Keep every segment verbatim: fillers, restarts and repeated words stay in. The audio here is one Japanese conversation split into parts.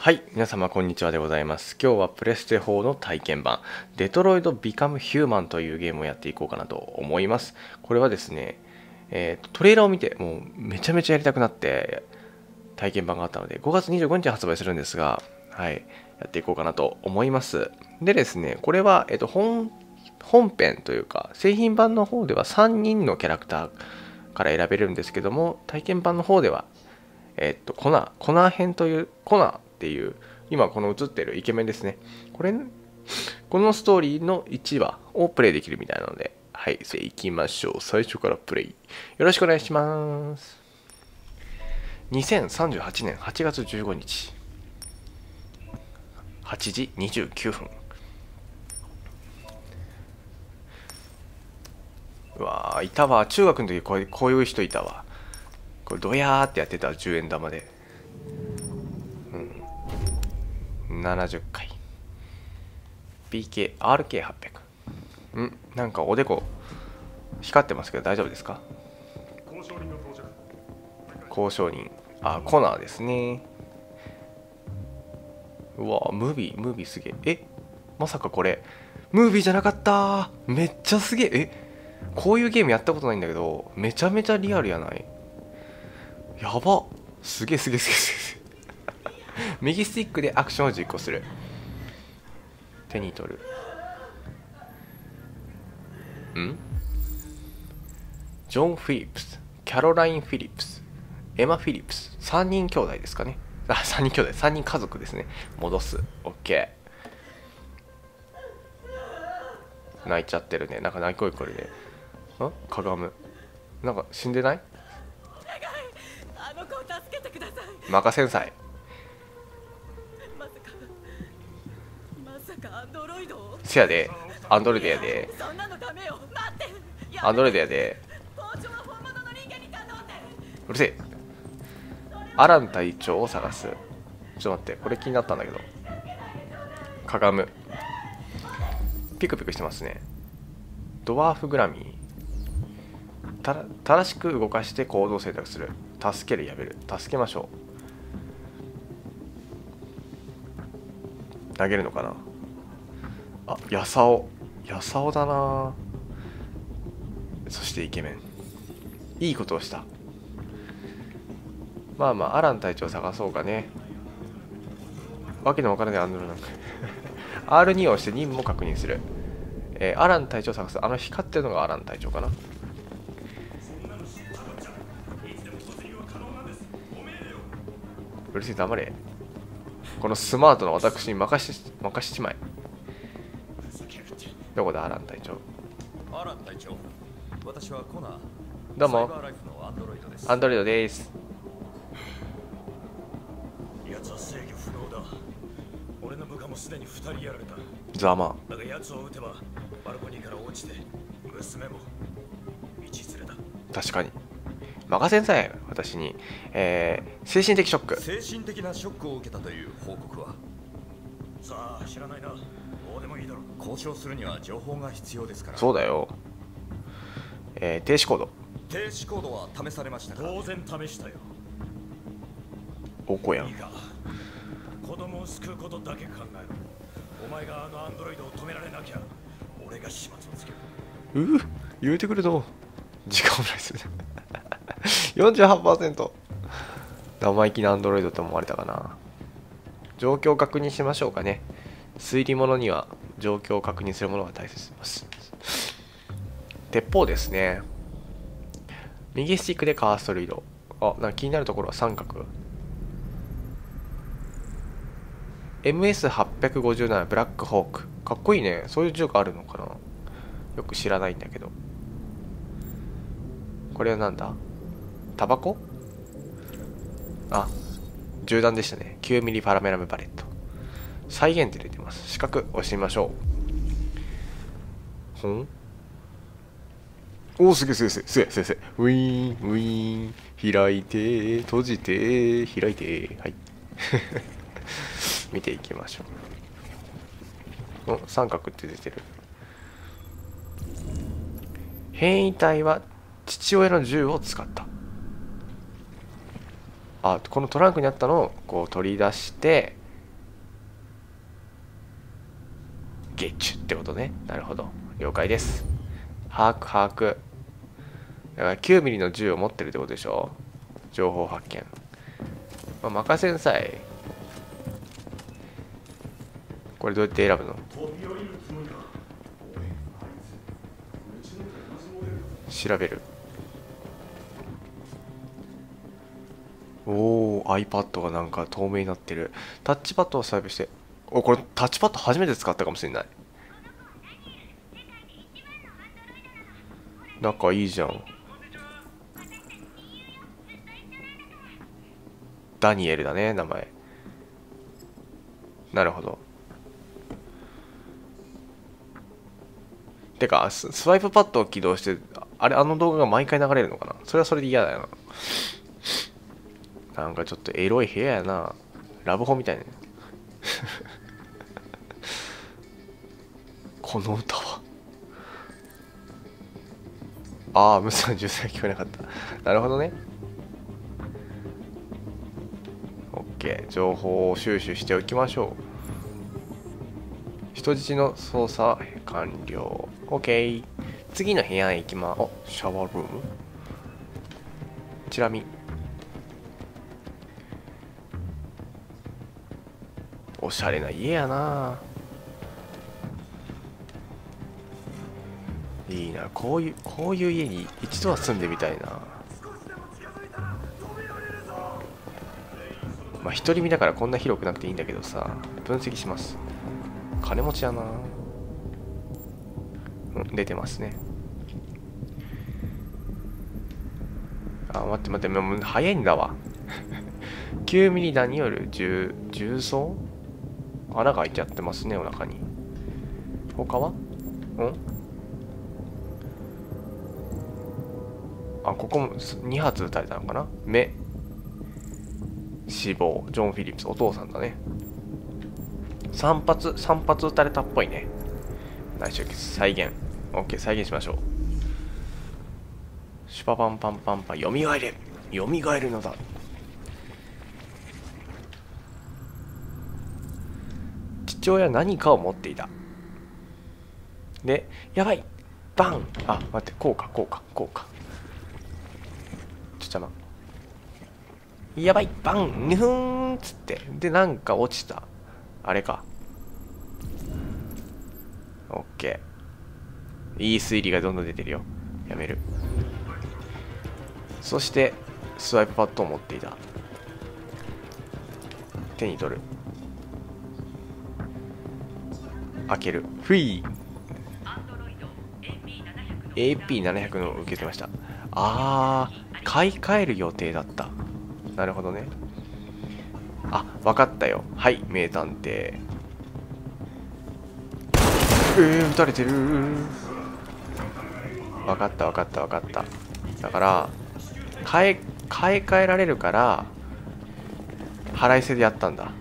はい、皆様こんにちはでございます。今日はプレステフォーの体験版、デトロイド・ビカム・ヒューマンというゲームをやっていこうかなと思います。これはですね、えー、トレーラーを見て、もうめちゃめちゃやりたくなって体験版があったので、ごがつにじゅうごにちに発売するんですが、はい、やっていこうかなと思います。でですね、これは、えーと、本、本編というか、製品版の方ではさんにんのキャラクターから選べるんですけども、体験版の方では、えっと、コナー、コナー編という、コナーっていう、今この映ってるイケメンですね。これ、このストーリーのいちわをプレイできるみたいなので、はい、それ行きましょう。最初からプレイ。よろしくお願いします。にせんさんじゅうはちねんはちがつじゅうごにち、はちじにじゅうきゅうふん。うわー、いたわ。中学の時こうこういう人いたわ。これドヤーってやってた、じゅうえん玉で。うん。ななじゅっかい。ピーケー、アールケーはっぴゃく。んなんかおでこ光ってますけど大丈夫ですか？交渉人。あ、コナーですね。うわ、ムービー、ムービーすげえ。えまさかこれ、ムービーじゃなかったー。めっちゃすげえ。えこういうゲームやったことないんだけど、めちゃめちゃリアルやない。やば。すげえすげえすげえすげえ。右スティックでアクションを実行する。手に取る。んジョン・フィリップス、キャロライン・フィリップス、エマ・フィリップス、さんにん兄弟ですかね。あ、さんにん兄弟、さんにん家族ですね。戻す。OK。泣いちゃってるね。なんか泣き声これで。んかがむ。なんか死んでない？ あの子を助けてください。 任せんさい。 まさかまさかアンドロイドを。 せやで、アンドロイドやで。 そんなのダメよ。待って。 アンドロイドやで。 包丁は本物の人間に頼んで。 うるせえ。アラン隊長を探す。ちょっと待って、これ気になったんだけど。かがむ。ピクピクしてますね。ドワーフグラミー。たら正しく動かして行動を選択する。助ける、やめる。助けましょう。投げるのかなあ、やさお。やさおだな。そしてイケメン。いいことをした。まあまあ、アラン隊長探そうかね。わけのわからないアンドロなんか。アールに を押して任務を確認する。えー、アラン隊長を探す。あの光ってるのがアラン隊長かな。うるせえ、黙れ。このスマートな私に任し任しちまえ。どこだアラン隊長。 アラン隊長、私はコナー。 どうも。 サイバーライフのアンドロイドです。 アンドロイドです。 奴は制御不能だ。俺の部下もすでにふたりやられた。 ざま。 だが奴を撃てばバルコニーから落ちて娘も道連れだ。 確かに。任せんさい、私に。えー、精神的ショック。 精神的なショックを受けたという報告は？ さあ知らないな。どうでもいいだろう。 交渉するには情報が必要ですから。 そうだよ。えー、停止コード。 停止コードは試されましたか？ 当然試したよ。 おこやん。 いいか、子供を救うことだけ考えろ。お前があのアンドロイドを止められなきゃ俺が始末をつける。 うう言うてくると時間もないですね。よんじゅうはちパーセント。生意気なアンドロイドと思われたかな。状況を確認しましょうかね。推理物には状況を確認するものが大切です。鉄砲ですね。右スティックでカーソル移動。あ、なんか気になるところは三角。エムエスはちごなな ブラックホーク。かっこいいね。そういう銃があるのかな。よく知らないんだけど。これはなんだ？タバコ？あ、銃弾でしたね。きゅうミリ パラメラムバレット。再現って出てます。四角押してみましょう。ほんおお、すげえすげえすげえすげえすげえすげえ。ウィーンウィーン。開いて閉じて開いて。はい。見ていきましょう。お、三角って出てる。変異体は父親の銃を使った。あ、このトランクにあったのをこう取り出してゲッチュってことね。なるほど。了解です。把握、把握。だから きゅうミリ の銃を持ってるってことでしょ。情報発見。まあ、任せなさい。これどうやって選ぶの？調べる。おお、iPad がなんか透明になってる。タッチパッドをスワイプして。お、これタッチパッド初めて使ったかもしれない。仲いいじゃん。ダニエルだね、名前。なるほど。てか、ス、スワイプパッドを起動して、あれ、あの動画が毎回流れるのかな？それはそれで嫌だよな。なんかちょっとエロい部屋やな。ラブホみたいね。この歌は。ああ、ムスの銃声聞こえなかった。なるほどね。OK。情報を収集しておきましょう。人質の操作完了。OK。次の部屋へ行きま、お、シャワールーム。チラ見。おしゃれな家やな。いいな、こういうこういう家に一度は住んでみたいな。まあ独り身だからこんな広くなくていいんだけどさ。分析します。金持ちやな。うん、出てますね。あ、待って待って、もう早いんだわ。きゅうミリ弾による重重装穴が開いちゃってますね、お腹に。他は？ん？あ、ここもに発撃たれたのかな。目。死亡。ジョン・フィリップス。お父さんだね。さん発、さん発撃たれたっぽいね。内出血。再現。OK、再現しましょう。シュパパンパンパンパン。よみがえれ。よみがえるのだ。父親は何かを持っていた。で、やばい。バン。あ、待って、こうか、こうか、こうか。ちょっと邪魔。やばい。バン。ぬふーんっつって。で、なんか落ちた。あれか。オッケー。いい推理がどんどん出てるよ。やめる。そして、スワイプパッドを持っていた。手に取る。開ける。フィー エーピーななひゃく の受けてました。あー、買い替える予定だった。なるほどね。あ、わかったよ。はい、名探偵。えー、撃たれてる。わかったわかったわかった。だから買い買い替えられるから払い捨てでやったんだ。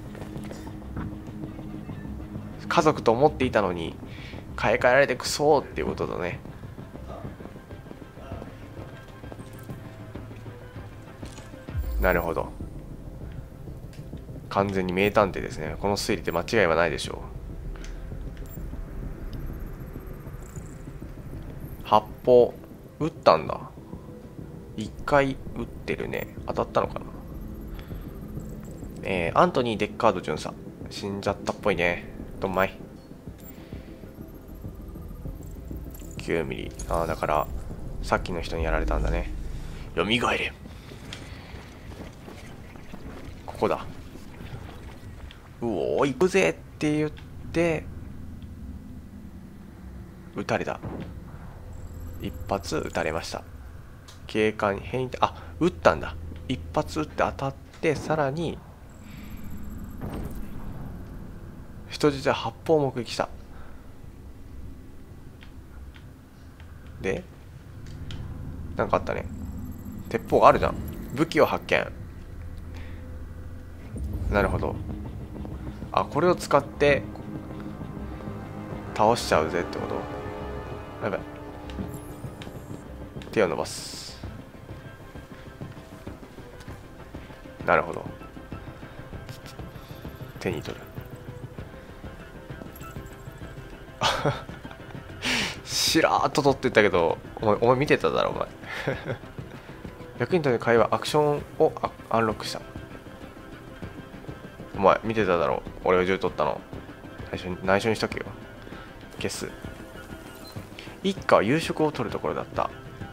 家族と思っていたのに買い替えられてクソーっていうことだね。なるほど。完全に名探偵ですね。この推理で間違いはないでしょう。発砲撃ったんだ。一回撃ってるね。当たったのかな。えー、アントニー・デッカード巡査死んじゃったっぽいね。どんまい。きゅうミリ。ああ、だからさっきの人にやられたんだね。よみがえれ。ここだ。うおー、行くぜって言って撃たれた。一発撃たれました。警官に変異、あ、撃ったんだ。一発撃って当たって、さらに人質は発砲を目撃した。でなんかあったね。鉄砲があるじゃん。武器を発見。なるほど。あ、これを使って倒しちゃうぜってこと。やばい。手を伸ばす。なるほど。手に取る。 しらーっと撮ってったけど、お前お前見てただろお前。役に立てる会話アクションをアアンロックした。お前見てただろ俺が銃取ったの。内緒に内緒にしとけよ。消す。一家は夕食を取るところだった。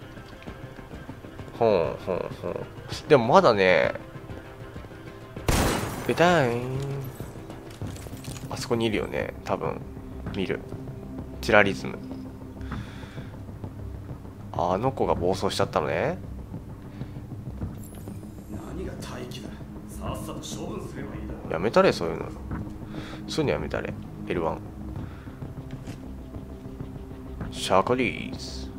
ほんほんほん。でもまだね、ベターン。あそこにいるよね、多分。見る。チラリズム。あの子が暴走しちゃったのね。 何が待機だ。さっさと処分すればいいだろ。 やめたれ、そういうの。そういうのやめたれ。エルワン。シャーカリーズ。い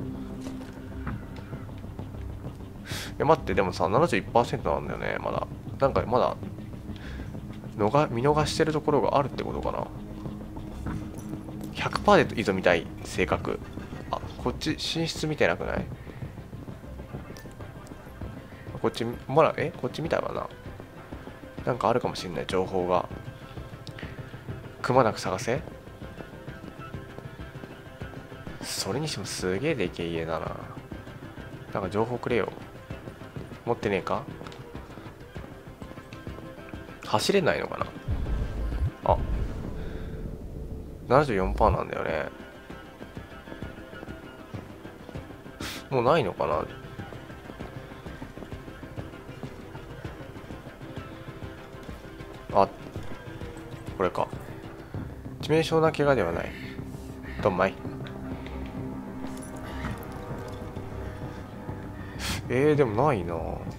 や待って、でもさ ななじゅういちパーセント なんだよね。まだなんかまだのが見逃してるところがあるってことかな。 ひゃくパーセント で挑みたい性格。あ、こっち寝室見てなくない？こっちまだえこっち見たかな。なんかあるかもしれない情報が。くまなく探せ。それにしてもすげえでけえ家だな。なんか情報くれよ。持ってねえか。走れないのかな。あ、ななじゅうよんパーセント なんだよね。もうないのかな。あ、これか。致命傷な怪我ではない。どんまい。えー、でもないな。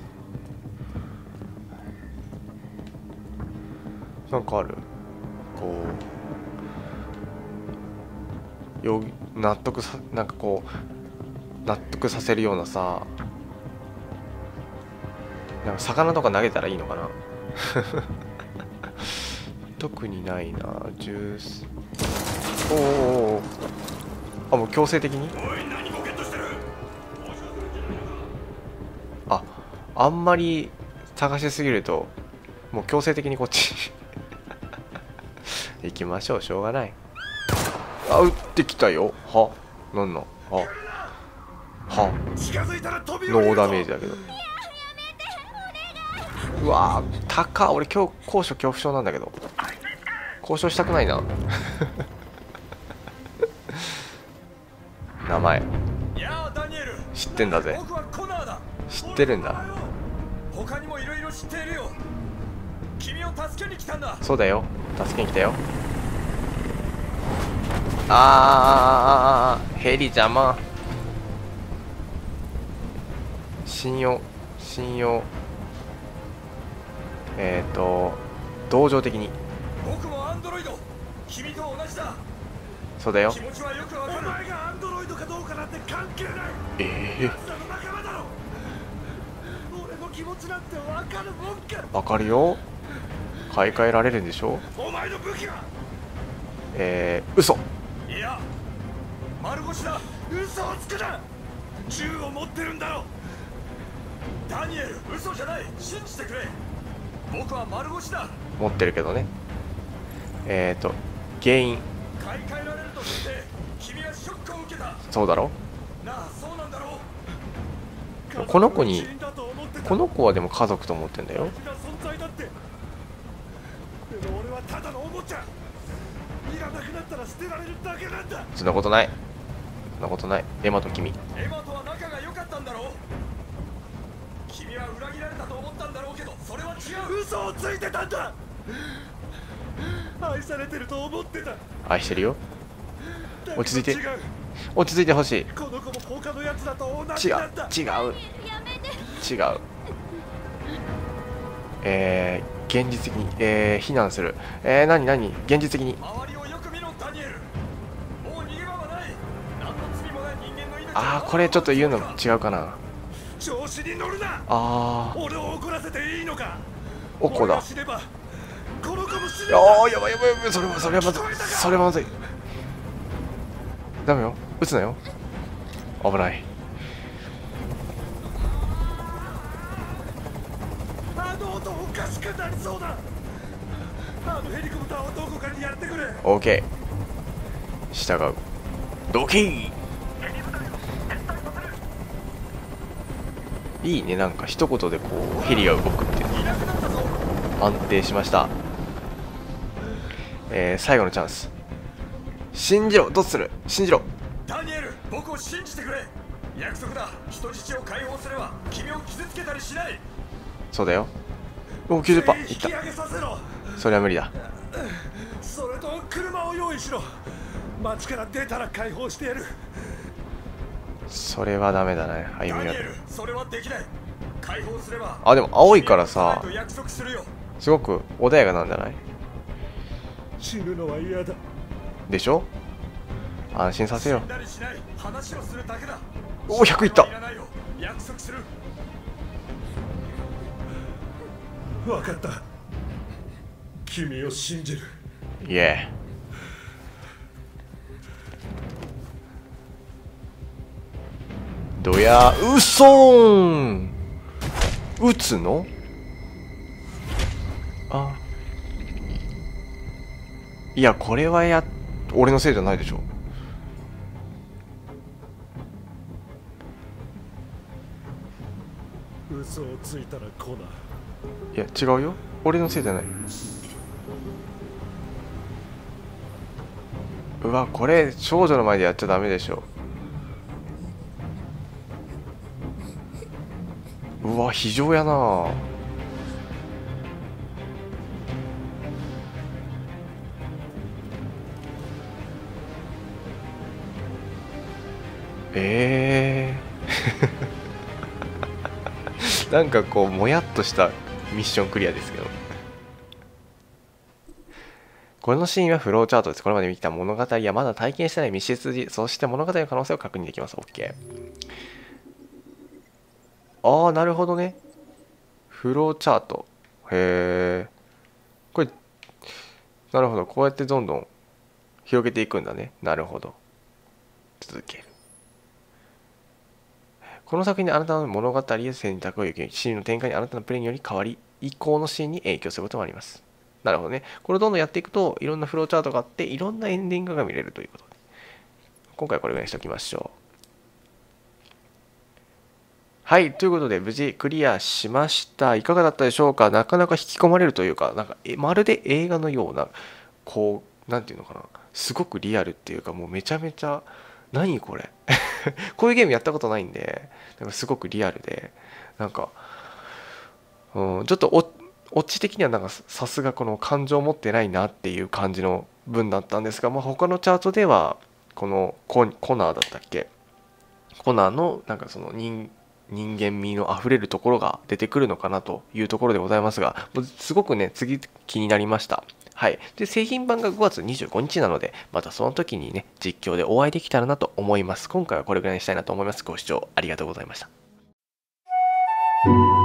なんかある。こうよ納得さなんかこう納得させるようなさ、なんか魚とか投げたらいいのかな。特にないな。ジュース。おーおー、あ、もう強制的に。あ、あんまり探しすぎるともう強制的にこっち行きましょう。しょうがない。あ、撃ってきたよ。はなんのははノーダメージだけど。うわー高っ。俺今日高所恐怖症なんだけど交渉したくないな。名前知ってんだぜ。知ってるんだ。 他にもいろいろ知っているよ。君を助けに来たんだ。 そうだよ、助けに来たよ。あー、ヘリ邪魔。信用信用えっ、ー、と同情的に。 僕もアンドロイド。君と同じだ。 そうだよ。 気持ちはよくわかる。お前がアンドロイドかどうかなんて関係ない。 ええー、 仲間だろ。俺の気持ちなんてわかるもんか。 わかるよ。買い替えられるんでしょ。 お前の武器はえー、嘘。 いや丸腰だ。嘘をつくな。銃を持ってるんだろ。ダニエル、嘘じゃない。信じてくれ。僕は丸腰だ。 持ってるけどね。えっ、ー、と原因。 買い替えられると知って君はショックを受けた。 そうだろ。 なあ、そうなんだろう。 この子にこの子はでも家族と思ってんだよ。 でも俺はただのおもちゃ。いらなくなったら捨てられるだけなんだ。 そんなことない。そんなことない。エマと君。 エマとは仲が良かったんだろう。君は裏切られたと思ったんだろうけど、それは違う。嘘をついてたんだ。愛されてると思ってた。 愛してるよ。落ち着いて落ち着いてほしい。 この子も他のやつだと同じ違うなんだ。 違う違う。えー、現実的に、えー、避難する。えー、何何現実的に。 周りをよく見ろダニエル。もう逃げ場はない。何の罪もない人間の命。 あー、これちょっと言うの違うかな。 調子に乗るな。 あー、 俺を怒らせていいのか。 おこだ。 俺が死ねばこの子も死ぬんだ。 あー、やばいやばいやばい。それはそれはまずい。それはまずい。ダメよ、撃つなよ。危ない。 あの音おかしくなりそうだ。あのヘリコプターをどこかにやってくれ。 オーケ従う。どけい。いいね、なんか一言でこうヘリが動くっていうの安定しました。えー、最後のチャンス。信じろ。どうする。信じろ。 ダニエル、僕を信じてくれ。約束だ。人質を解放すれば君を傷つけたりしない。 そうだよ。お、きゅうじゅっパーセント いっ引き上げさせろ。 た。それは無理だ。 それと車を用意しろ。街から出たら解放してやる。 それはダメだね、歩みが。 ダニエル、それはできない。解放すれば。 あ、でも青いからさ、 約束するよ。 すごく穏やかなんじゃない死ぬのは嫌だ。 でしょ。安心させよう。 話をするだけだ。 おお、ひゃくいった。 約束する。分かった。君を信じる。 イエー。どや、うそーん。撃つの。あ、いや、これはや俺のせいじゃないでしょ。 嘘をついたらコナー。 いや、違うよ、俺のせいじゃない。うわ、これ少女の前でやっちゃダメでしょ。うわ、非常やな。えーなんかこうもやっとしたミッションクリアですけど、このシーンはフローチャートです。これまで見た物語やまだ体験してない密室時、そして物語の可能性を確認できます。 OK。 ああ、なるほどね。フローチャート。へえ。これなるほど、こうやってどんどん広げていくんだね。なるほど。続ける。この作品であなたの物語や選択を行き、シーンの展開にあなたのプレイにより変わり、以降のシーンに影響することもあります。なるほどね。これをどんどんやっていくと、いろんなフローチャートがあって、いろんなエンディングが見れるということで。今回はこれぐらいにしておきましょう。はい、ということで無事クリアしました。いかがだったでしょうか。なかなか引き込まれるというか、なんかまるで映画のような、こう、なんていうのかな、すごくリアルっていうか、もうめちゃめちゃ、何これこういうゲームやったことないんで、なんかすごくリアルで、なんか、うん、ちょっとおオチ的にはなんかさすがこの感情を持ってないなっていう感じの文だったんですが、まあ、他のチャートではこのココナーだったっけ、コナーのなんかその人人間味のあふれるところが出てくるのかなというところでございますが、すごくね次気になりました。はい、で製品版がごがつにじゅうごにちなので、またその時にね実況でお会いできたらなと思います。今回はこれぐらいにしたいなと思います。ご視聴ありがとうございました。